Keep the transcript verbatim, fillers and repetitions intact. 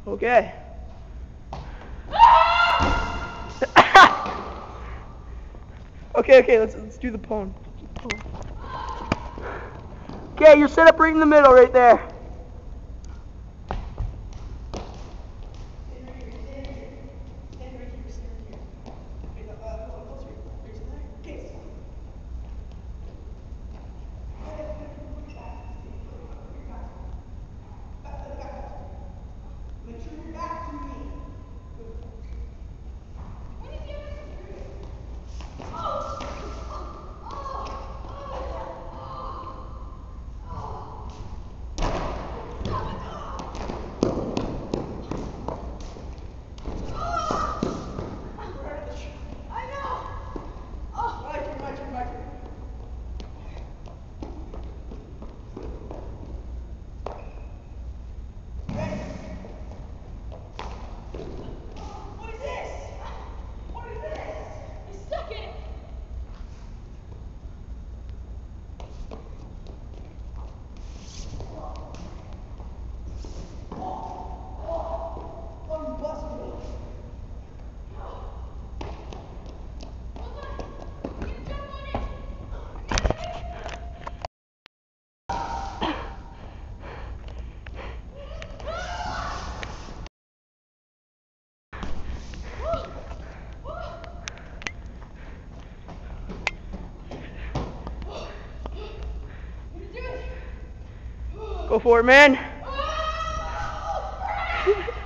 Okay. okay, okay, let's let's do the pone. Okay, you're set up right in the middle right there. Make sure your back to me. When is he ever screwed? Oh! I know! Oh! My turn, my turn, my turn. What is this? What is this? He's stuck in it. Go for it, man.